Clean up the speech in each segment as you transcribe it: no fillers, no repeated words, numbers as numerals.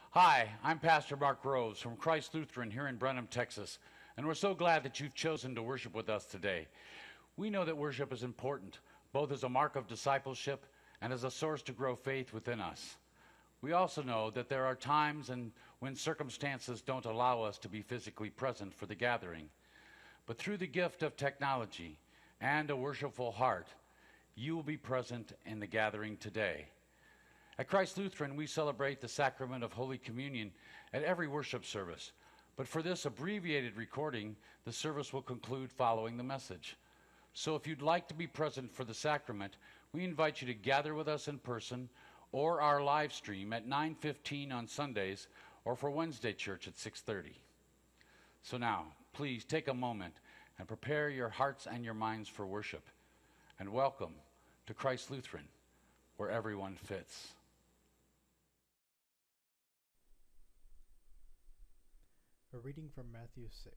Hi, I'm Pastor Mark Groves from Christ Lutheran here in Brenham, Texas, and we're so glad that you've chosen to worship with us today. We know that worship is important, both as a mark of discipleship and as a source to grow faith within us. We also know that there are times when circumstances don't allow us to be physically present for the gathering. But through the gift of technology and a worshipful heart, you will be present in the gathering today. At Christ Lutheran, we celebrate the sacrament of Holy Communion at every worship service. But for this abbreviated recording, the service will conclude following the message. So if you'd like to be present for the sacrament, we invite you to gather with us in person or our live stream at 9:15 on Sundays or for Wednesday church at 6:30. So now, please take a moment and prepare your hearts and your minds for worship. And welcome to Christ Lutheran, where everyone fits. A reading from Matthew 6.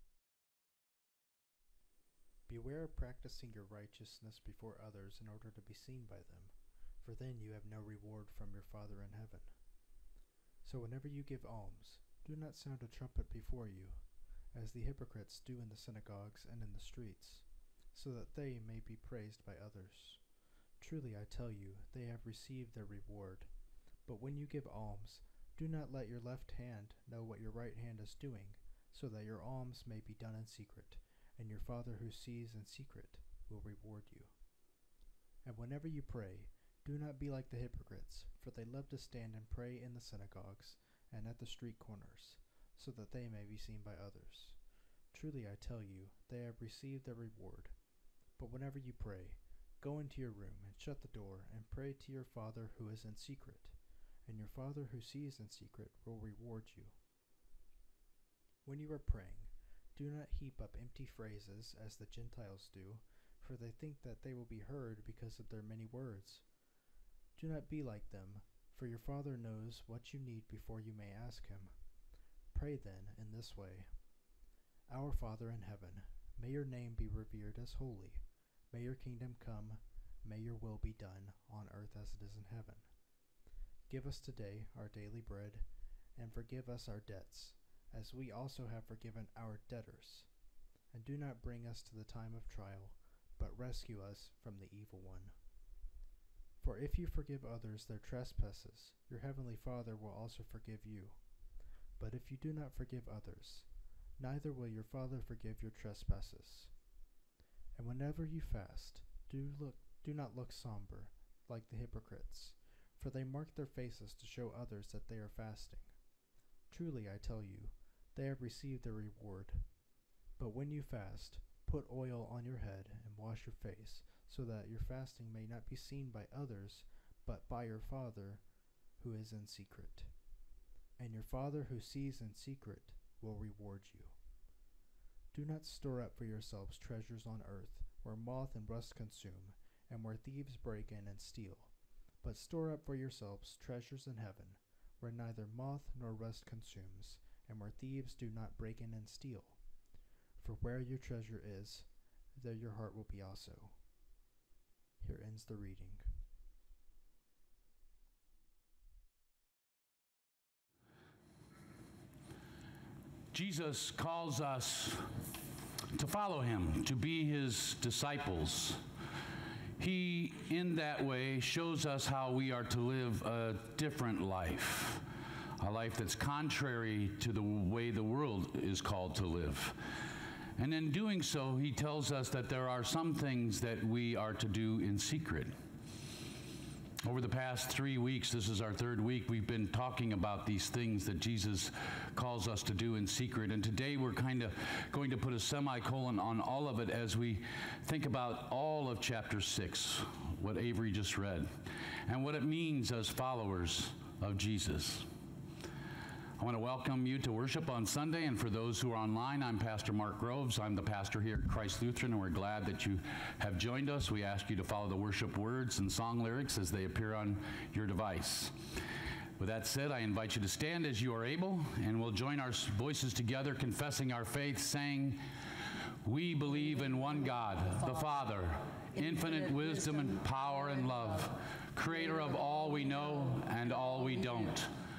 Beware of practicing your righteousness before others in order to be seen by them, for then you have no reward from your Father in heaven. So whenever you give alms, do not sound a trumpet before you, as the hypocrites do in the synagogues and in the streets, so that they may be praised by others. Truly I tell you, they have received their reward. But when you give alms, do not let your left hand know what your right hand is doing, so that your alms may be done in secret, and your Father who sees in secret will reward you. And whenever you pray, do not be like the hypocrites, for they love to stand and pray in the synagogues and at the street corners, so that they may be seen by others. Truly I tell you, they have received their reward. But whenever you pray, go into your room and shut the door and pray to your Father who is in secret, and your Father who sees in secret will reward you. When you are praying, do not heap up empty phrases as the Gentiles do, for they think that they will be heard because of their many words. Do not be like them, for your Father knows what you need before you may ask him. Pray then in this way: Our Father in heaven, may your name be revered as holy. May your kingdom come. May your will be done on earth as it is in heaven. Give us today our daily bread, and forgive us our debts, as we also have forgiven our debtors. And do not bring us to the time of trial, but rescue us from the evil one. For if you forgive others their trespasses, your heavenly Father will also forgive you. But if you do not forgive others, neither will your Father forgive your trespasses. And whenever you fast, do not look somber, like the hypocrites, for they mark their faces to show others that they are fasting. Truly I tell you, they have received their reward. But when you fast, put oil on your head and wash your face, so that your fasting may not be seen by others, but by your Father who is in secret. And your Father who sees in secret will reward you. Do not store up for yourselves treasures on earth, where moth and rust consume, and where thieves break in and steal. But store up for yourselves treasures in heaven, where neither moth nor rust consumes, and where thieves do not break in and steal. For where your treasure is, there your heart will be also. Here ends the reading. Jesus calls us to follow him, to be his disciples. He, in that way, shows us how we are to live a different life, a life that's contrary to the way the world is called to live. And in doing so, he tells us that there are some things that we are to do in secret. Over the past 3 weeks, this is our third week, we've been talking about these things that Jesus calls us to do in secret. And today we're kind of going to put a semicolon on all of it as we think about all of chapter 6, what Avery just read, and what it means as followers of Jesus. I want to welcome you to worship on Sunday, and for those who are online, I'm Pastor Mark Groves. I'm the pastor here at Christ Lutheran, and we're glad that you have joined us. We ask you to follow the worship words and song lyrics as they appear on your device. With that said, I invite you to stand as you are able, and we'll join our voices together, confessing our faith, saying, "We believe in one God, the Father, infinite wisdom and power and love, creator of all we know and all we don't.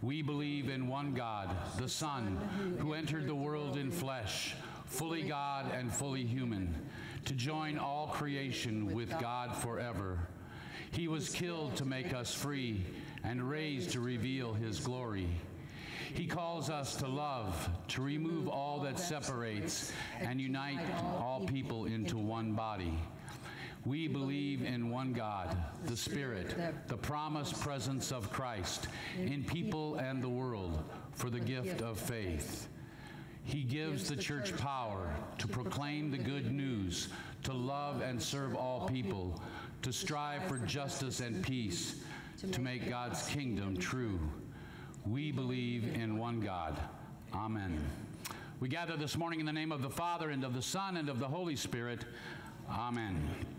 We believe in one God, the Son, who entered the world in flesh, fully God and fully human, to join all creation with God forever. He was killed to make us free and raised to reveal his glory. He calls us to love, to remove all that separates, and unite all people into one body. We believe in one God, the Spirit, the promised presence of Christ in people and the world for the gift of faith. He gives the church power to proclaim the good news, to love and serve all people, to strive for justice and peace, to make God's kingdom true. We believe in one God. Amen. We gather this morning in the name of the Father, and of the Son, and of the Holy Spirit. Amen.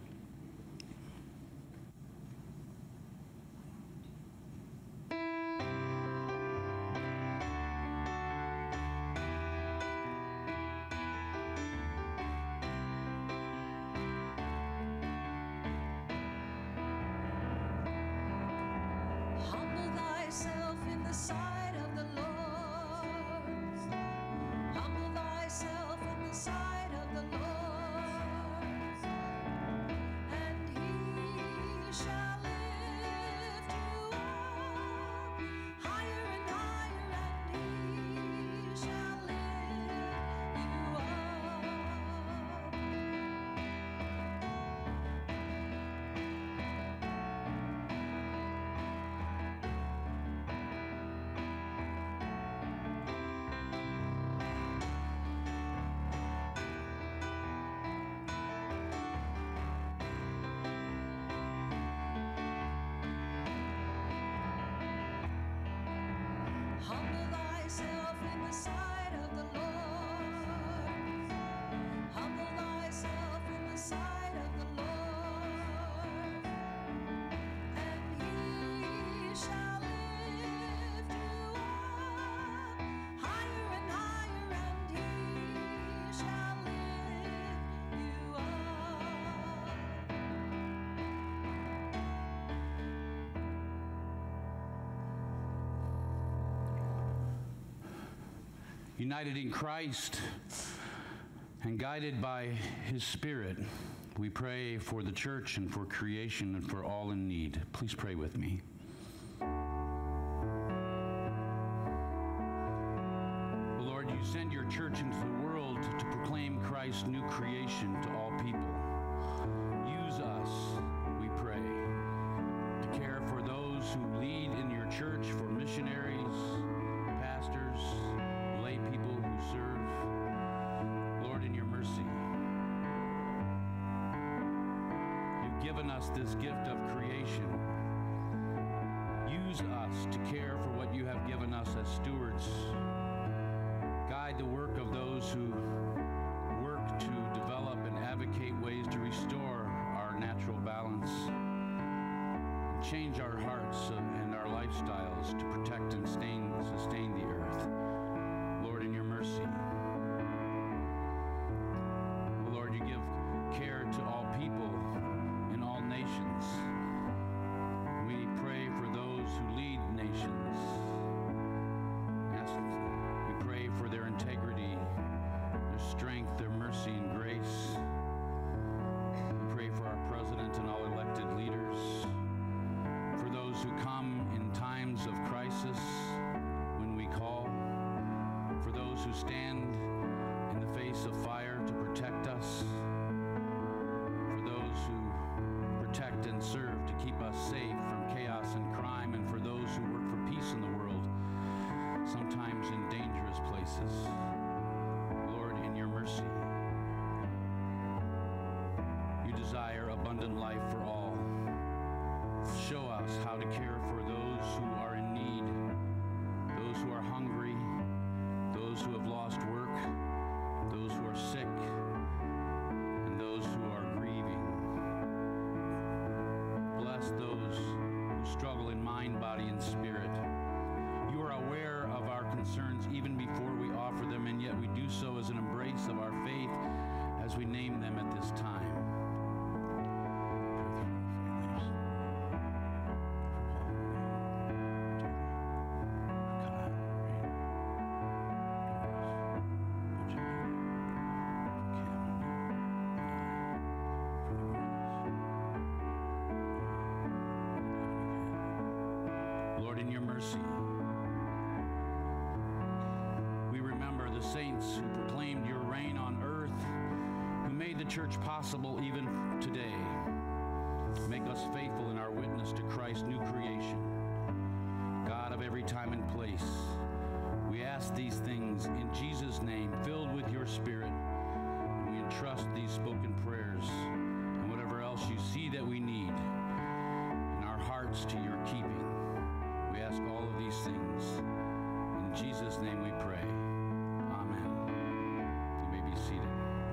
United in Christ and guided by his Spirit, we pray for the church and for creation and for all in need. Please pray with me. Lord, you send your church into the world to proclaim Christ's new creation to all people. Use us, we pray, to care for those who lead in your church, for missionaries, pastors, lay people who serve. Lord, in your mercy, you've given us this gift of creation. Use us to care for what you have given us as stewards. Guide the work of those who work to develop and advocate ways to restore our natural balance. Change our hearts and our lifestyles to protect and sustain the earth. Lord, in your mercy. Lord, you give care to all people in all nations. We pray for those who lead nations. We pray for their integrity, their strength, their mercy and grace. We pray for our president and all elected leaders, for those who come in times of crisis when we call, for those who stand in the face of fire to protect us, for those who protect and serve to keep us safe from chaos and crime, and for those who work for peace in the world, sometimes in dangerous places. Lord, in your mercy, you desire abundant life for all. Show us how to care for those who are in need, those who are hungry, those who have lost work, those who are sick, and those who are grieving. Bless those who struggle in mind, body, and spirit. You are aware of our concerns even before we offer them mercy. We remember the saints who proclaimed your reign on earth, who made the church possible even today. Make us faithful in our witness to Christ's new creation. God of every time and place, we ask these things in Jesus' name, filled with your Spirit. And we entrust these spoken prayers and whatever else you see that we need in our hearts to your keeping. We ask all of these things. In Jesus' name we pray. Amen. You may be seated.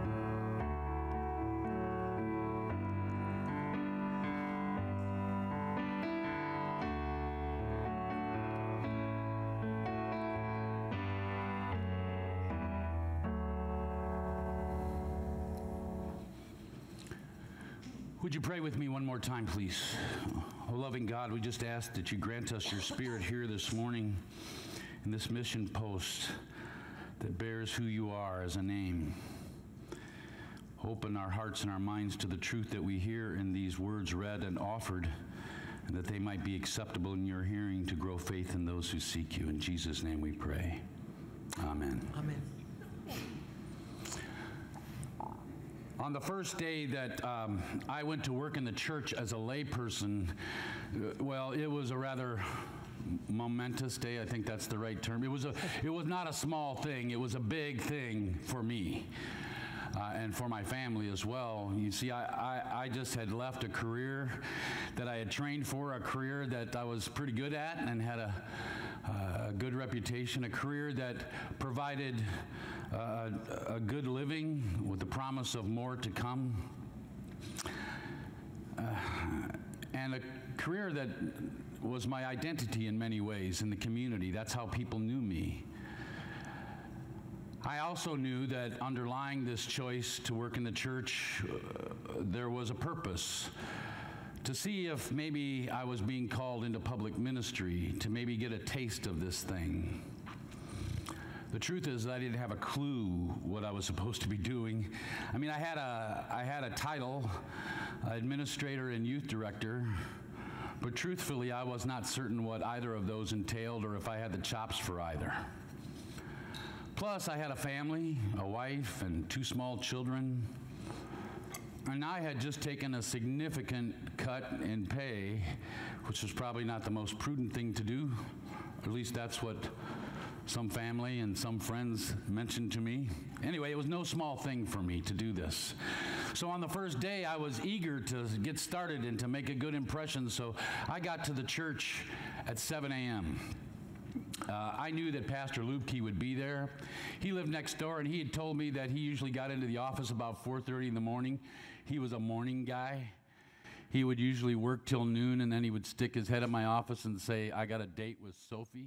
Would you pray with me one more time, please? Oh, loving God, we just ask that you grant us your Spirit here this morning in this mission post that bears who you are as a name. Open our hearts and our minds to the truth that we hear in these words read and offered, and that they might be acceptable in your hearing to grow faith in those who seek you. In Jesus' name we pray. Amen. Amen. On the first day that I went to work in the church as a layperson, well, it was a rather momentous day. I think that's the right term. It was not a small thing. It was a big thing for me and for my family as well. You see, I just had left a career that I had trained for, a career that I was pretty good at and had a good reputation, a career that provided a good living with the promise of more to come, and a career that was my identity in many ways in the community. That's how people knew me. I also knew that underlying this choice to work in the church, there was a purpose. To see if maybe I was being called into public ministry, to maybe get a taste of this thing. The truth is I didn't have a clue what I was supposed to be doing. I mean, I had a title, administrator and youth director, but truthfully, I was not certain what either of those entailed or if I had the chops for either. Plus, I had a family, a wife, and 2 small children. And I had just taken a significant cut in pay, which was probably not the most prudent thing to do. At least that's what some family and some friends mentioned to me. Anyway, it was no small thing for me to do this. So on the first day, I was eager to get started and to make a good impression, so I got to the church at 7 a.m. I knew that Pastor Lubke would be there. He lived next door, and he had told me that he usually got into the office about 4:30 in the morning. He was a morning guy. He would usually work till noon, and then he would stick his head in my office and say, "I got a date with Sophie."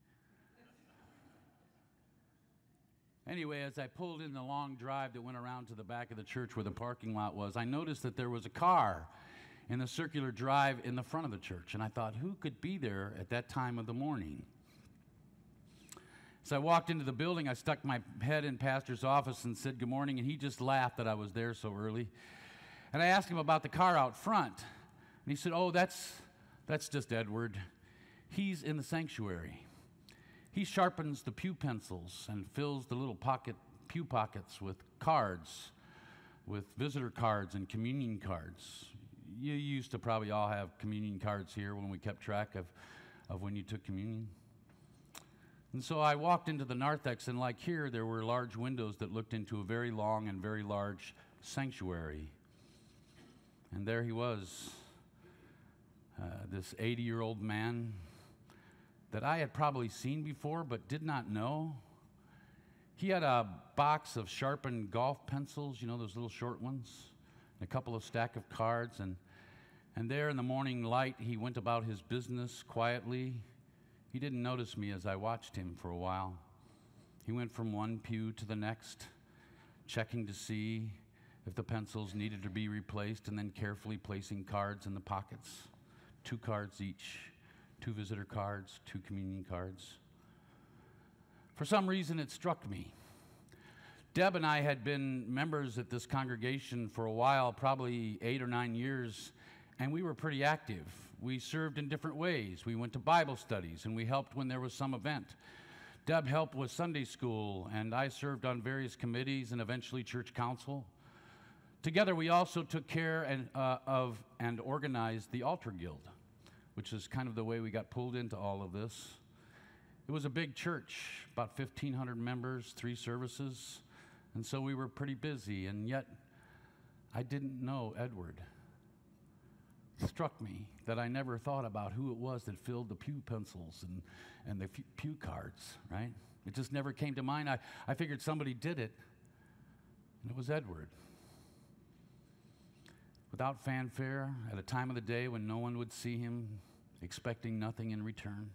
Anyway, as I pulled in the long drive that went around to the back of the church where the parking lot was, I noticed that there was a car in the circular drive in the front of the church, and I thought, who could be there at that time of the morning? So I walked into the building, I stuck my head in Pastor's office and said good morning, and he just laughed that I was there so early. And I asked him about the car out front, and he said, "Oh, that's just Edward. He's in the sanctuary. He sharpens the pew pencils and fills the little pew pockets with cards, with visitor cards and communion cards." You used to probably all have communion cards here when we kept track of when you took communion. And so I walked into the narthex, and like here, there were large windows that looked into a very long and very large sanctuary. And there he was, this 80-year-old man that I had probably seen before but did not know. He had a box of sharpened golf pencils, you know, those little short ones, and a couple of stack of cards, and there in the morning light, he went about his business quietly. He didn't notice me as I watched him for a while. He went from one pew to the next, checking to see if the pencils needed to be replaced, and then carefully placing cards in the pockets. 2 cards each, 2 visitor cards, 2 communion cards. For some reason, it struck me. Deb and I had been members at this congregation for a while, probably 8 or 9 years, And we were pretty active. We served in different ways. We went to Bible studies, and we helped when there was some event. Deb helped with Sunday school, and I served on various committees and eventually church council. Together, we also took care of and organized the Altar Guild, which is kind of the way we got pulled into all of this. It was a big church, about 1,500 members, 3 services, and so we were pretty busy, and yet I didn't know Edward. It struck me that I never thought about who it was that filled the pew pencils and the pew cards, right? It just never came to mind. I figured somebody did it, and it was Edward. Without fanfare, at a time of the day when no one would see him, expecting nothing in return.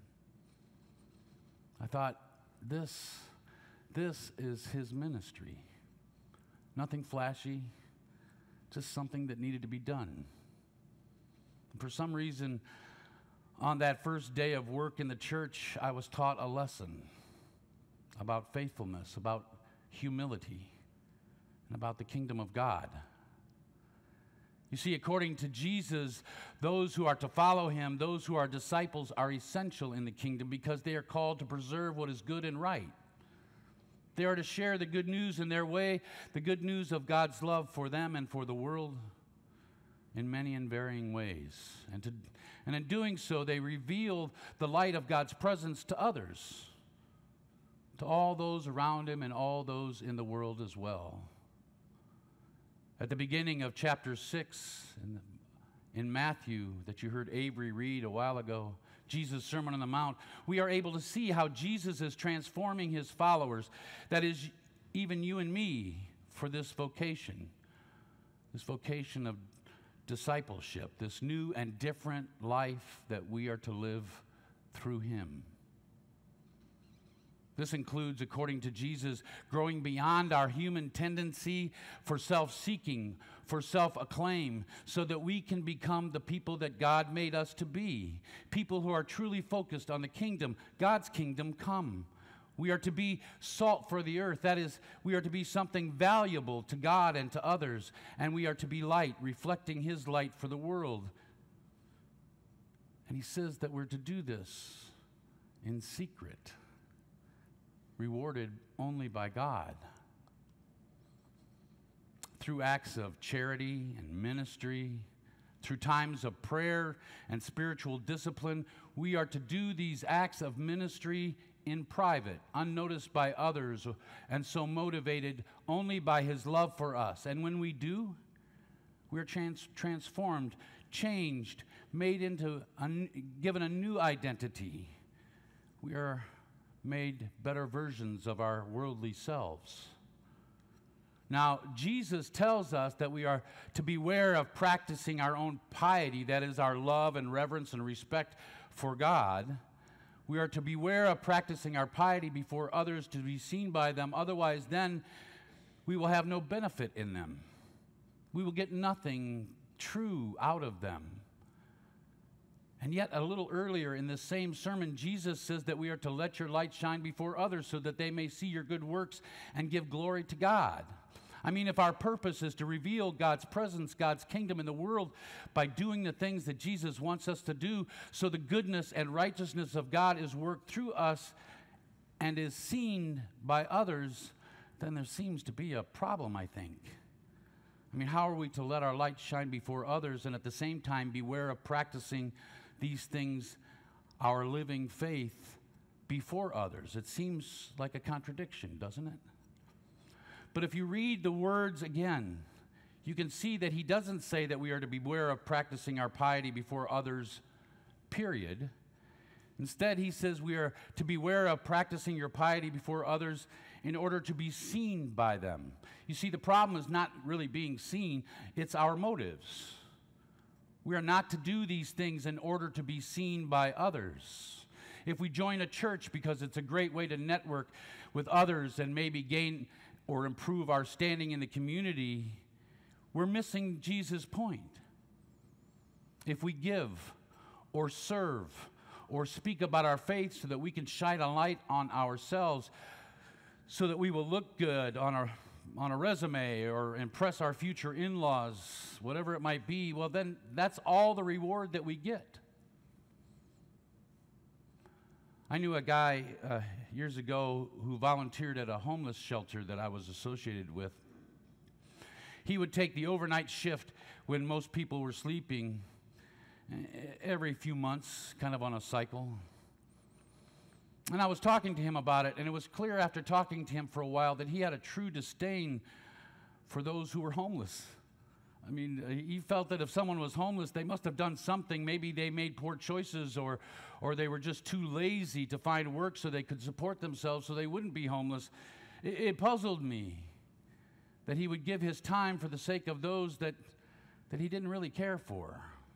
I thought, this is his ministry. Nothing flashy, just something that needed to be done. For some reason, on that first day of work in the church, I was taught a lesson about faithfulness, about humility, and about the kingdom of God. You see, according to Jesus, those who are to follow him, those who are disciples, are essential in the kingdom because they are called to preserve what is good and right. They are to share the good news in their way, the good news of God's love for them and for the world in many and varying ways. And in doing so, they reveal the light of God's presence to others, to all those around him and all those in the world as well. At the beginning of chapter 6 in Matthew that you heard Avery read a while ago, Jesus' Sermon on the Mount, we are able to see how Jesus is transforming his followers, that is, even you and me, for this vocation of discipleship, this new and different life that we are to live through him. This includes, according to Jesus, growing beyond our human tendency for self-seeking, for self-acclaim, so that we can become the people that God made us to be, people who are truly focused on the kingdom, God's kingdom come. We are to be salt for the earth. That is, we are to be something valuable to God and to others, and we are to be light, reflecting his light for the world. And he says that we're to do this in secret, rewarded only by God. Through acts of charity and ministry, through times of prayer and spiritual discipline, we are to do these acts of ministry in private, unnoticed by others, and so motivated only by his love for us. And when we do, we're transformed, changed, made into, given a new identity. We are made better versions of our worldly selves. Now, Jesus tells us that we are to beware of practicing our own piety, that is, our love and reverence and respect for God. We are to beware of practicing our piety before others to be seen by them. Otherwise, then, we will have no benefit in them. We will get nothing true out of them. And yet, a little earlier in this same sermon, Jesus says that we are to let your light shine before others so that they may see your good works and give glory to God. I mean, if our purpose is to reveal God's presence, God's kingdom in the world by doing the things that Jesus wants us to do, so the goodness and righteousness of God is worked through us and is seen by others, then there seems to be a problem, I think. I mean, how are we to let our light shine before others and at the same time beware of practicing these things, our living faith, before others? It seems like a contradiction, doesn't it? But if you read the words again, you can see that he doesn't say that we are to beware of practicing our piety before others, period. Instead, he says we are to beware of practicing your piety before others in order to be seen by them. You see, the problem is not really being seen, it's our motives. We are not to do these things in order to be seen by others. If we join a church because it's a great way to network with others and maybe gain or improve our standing in the community, we're missing Jesus' point. If we give or serve or speak about our faith so that we can shine a light on ourselves, so that we will look good on our on a resume or impress our future in-laws, whatever it might be, well, then that's all the reward that we get. I knew a guy years ago who volunteered at a homeless shelter that I was associated with. He would take the overnight shift when most people were sleeping every few months, kind of on a cycle. And I was talking to him about it, and it was clear after talking to him for a while that he had a true disdain for those who were homeless. I mean, he felt that if someone was homeless, they must have done something. Maybe they made poor choices, or they were just too lazy to find work so they could support themselves so they wouldn't be homeless. It puzzled me that he would give his time for the sake of those that he didn't really care for.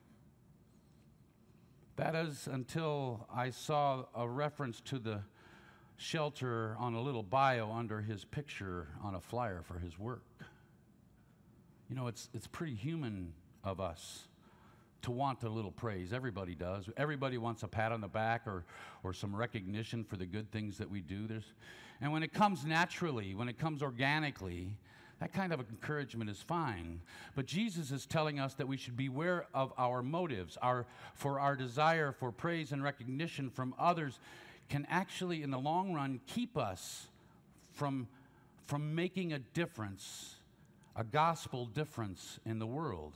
That is until I saw a reference to the shelter on a little bio under his picture on a flyer for his work. You know, it's pretty human of us to want a little praise. Everybody does. Everybody wants a pat on the back or some recognition for the good things that we do. And when it comes naturally, when it comes organically, that kind of encouragement is fine. But Jesus is telling us that we should beware of our motives. For our desire for praise and recognition from others can actually, in the long run, keep us from making a difference, a gospel difference in the world.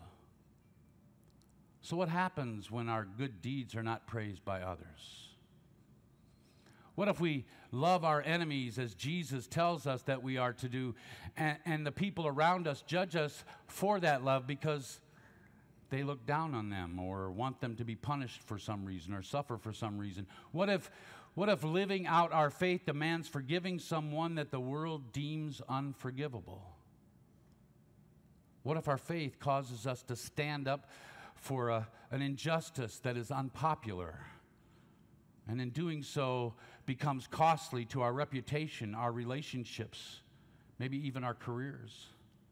So what happens when our good deeds are not praised by others? What if we love our enemies as Jesus tells us that we are to do, and the people around us judge us for that love because they look down on them or want them to be punished for some reason or suffer for some reason? What if living out our faith demands forgiving someone that the world deems unforgivable? What if our faith causes us to stand up for an injustice that is unpopular, and in doing so becomes costly to our reputation, our relationships, maybe even our careers?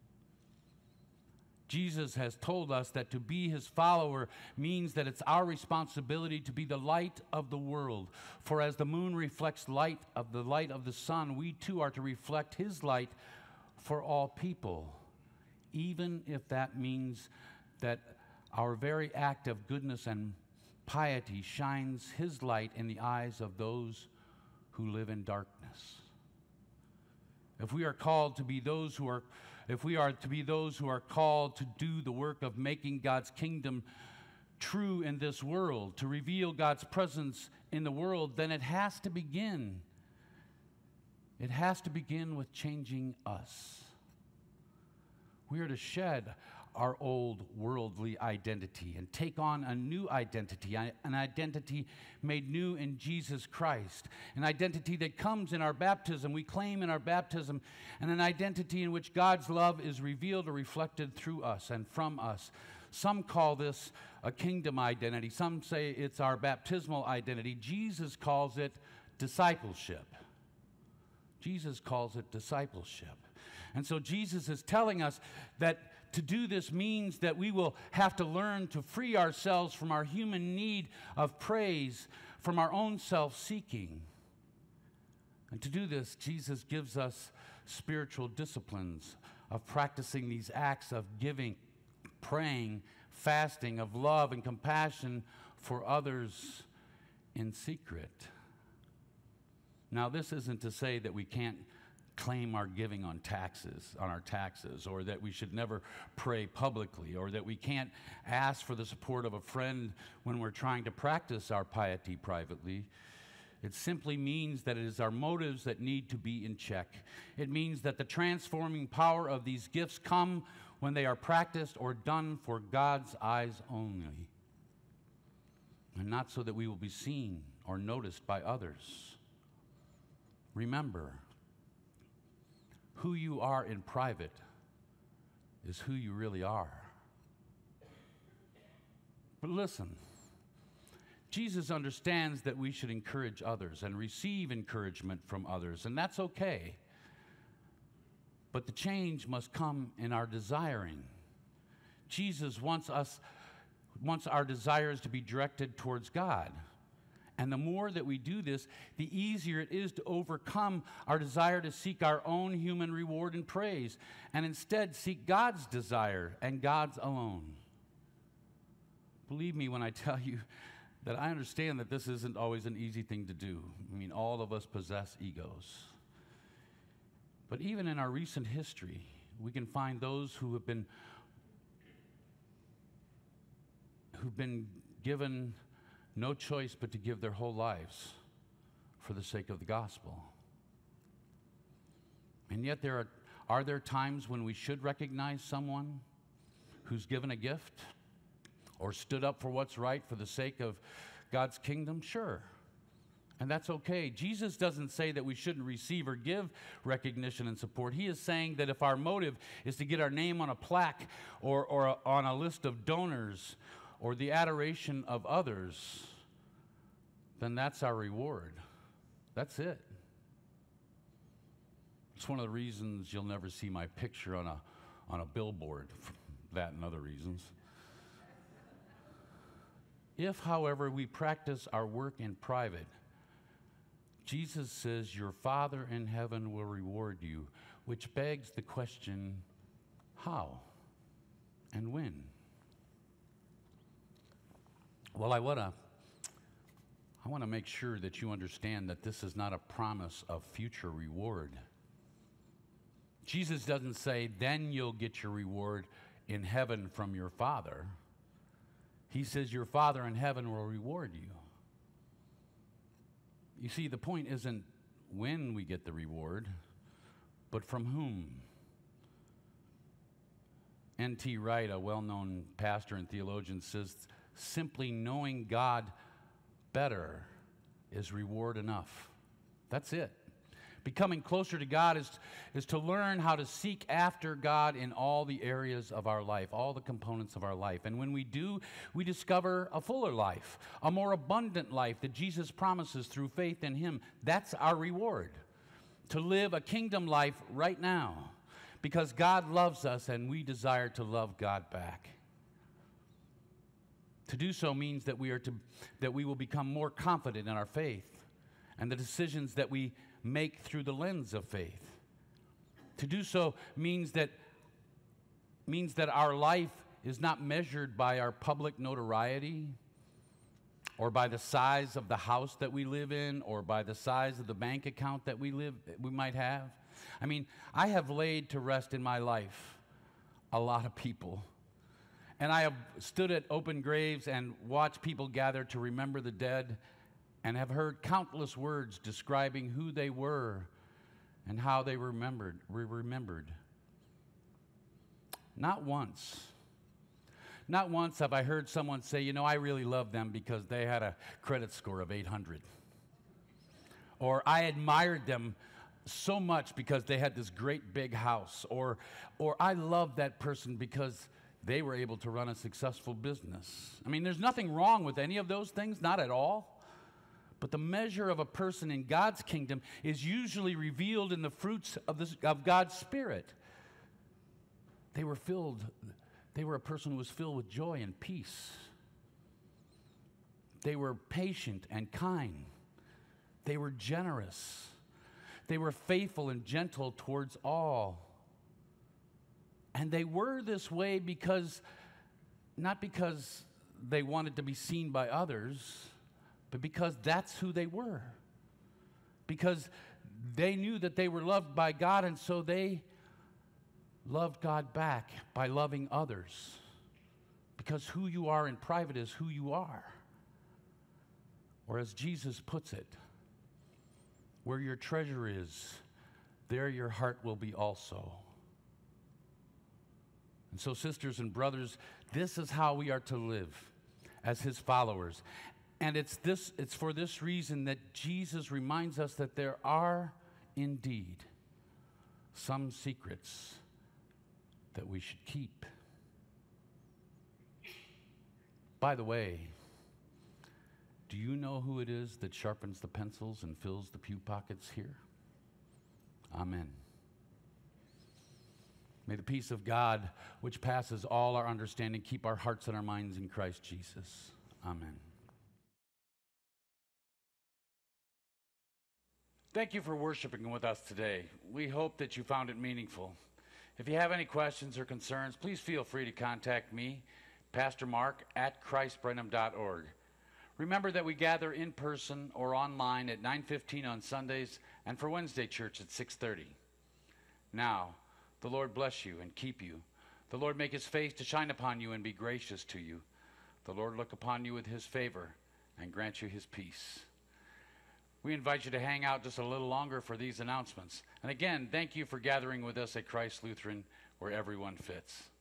Jesus has told us that to be his follower means that it's our responsibility to be the light of the world. For as the moon reflects light of the sun, we too are to reflect his light for all people, even if that means that our very act of goodness and piety shines his light in the eyes of those who live in darkness. If we are to be those who are called to do the work of making God's kingdom true in this world, to reveal God's presence in the world, then it has to begin. It has to begin with changing us. We are to shed our old worldly identity and take on a new identity, an identity made new in Jesus Christ, an identity that comes in our baptism, we claim in our baptism, and an identity in which God's love is revealed or reflected through us and from us. Some call this a kingdom identity. Some say it's our baptismal identity. Jesus calls it discipleship. Jesus calls it discipleship. And so Jesus is telling us that to do this means that we will have to learn to free ourselves from our human need of praise, from our own self-seeking. And to do this, Jesus gives us spiritual disciplines of practicing these acts of giving, praying, fasting, of love and compassion for others in secret. Now, this isn't to say that we can't claim our giving on our taxes, or that we should never pray publicly, or that we can't ask for the support of a friend when we're trying to practice our piety privately. It simply means that it is our motives that need to be in check. It means that the transforming power of these gifts come when they are practiced or done for God's eyes only, and not so that we will be seen or noticed by others. Remember, who you are in private is who you really are. But listen, Jesus understands that we should encourage others and receive encouragement from others, and that's okay. But the change must come in our desiring. Jesus wants our desires to be directed towards God And the more that we do this, the easier it is to overcome our desire to seek our own human reward and praise, and instead seek God's desire and God's alone. Believe me when I tell you that I understand that this isn't always an easy thing to do. I mean, all of us possess egos. But even in our recent history, we can find those who have been given no choice but to give their whole lives for the sake of the gospel. And yet are there times when we should recognize someone who's given a gift or stood up for what's right for the sake of God's kingdom? Sure. And that's okay. Jesus doesn't say that we shouldn't receive or give recognition and support. He is saying that if our motive is to get our name on a plaque or on a list of donors or the adoration of others, then that's our reward. That's it. It's one of the reasons you'll never see my picture on a billboard, that and other reasons. If, however, we practice our work in private, Jesus says your Father in heaven will reward you, which begs the question, how and when? Well, I want to make sure that you understand that this is not a promise of future reward. Jesus doesn't say, then you'll get your reward in heaven from your Father. He says your Father in heaven will reward you. You see, the point isn't when we get the reward, but from whom. N.T. Wright, a well-known pastor and theologian, says, simply knowing God better is reward enough. That's it. Becoming closer to God is to learn how to seek after God in all the areas of our life, all the components of our life. And when we do, we discover a fuller life, a more abundant life that Jesus promises through faith in Him. That's our reward, to live a kingdom life right now, because God loves us and we desire to love God back. To do so means that we will become more confident in our faith and the decisions that we make through the lens of faith. To do so means that our life is not measured by our public notoriety or by the size of the house that we live in or by the size of the bank account that we might have. I mean, I have laid to rest in my life a lot of people. And I have stood at open graves and watched people gather to remember the dead and have heard countless words describing who they were and how they were remembered. Not once have I heard someone say, you know, I really love them because they had a credit score of 800. Or I admired them so much because they had this great big house. Or I love that person because they were able to run a successful business. I mean, there's nothing wrong with any of those things, not at all. But the measure of a person in God's kingdom is usually revealed in the fruits of God's Spirit. They were a person who was filled with joy and peace. They were patient and kind. They were generous. They were faithful and gentle towards all. And they were this way not because they wanted to be seen by others, but because that's who they were. Because they knew that they were loved by God, and so they loved God back by loving others. Because who you are in private is who you are. Or as Jesus puts it, where your treasure is, there your heart will be also. And so, sisters and brothers, this is how we are to live as His followers. And it's for this reason that Jesus reminds us that there are indeed some secrets that we should keep. By the way, do you know who it is that sharpens the pencils and fills the pew pockets here? Amen. May the peace of God, which passes all our understanding, keep our hearts and our minds in Christ Jesus. Amen. Thank you for worshiping with us today. We hope that you found it meaningful. If you have any questions or concerns, please feel free to contact me, Pastor Mark, at christbrenham.org. Remember that we gather in person or online at 9:15 on Sundays and for Wednesday church at 6:30. Now, the Lord bless you and keep you. The Lord make his face to shine upon you and be gracious to you. The Lord look upon you with his favor and grant you his peace. We invite you to hang out just a little longer for these announcements. And again, thank you for gathering with us at Christ Lutheran, where everyone fits.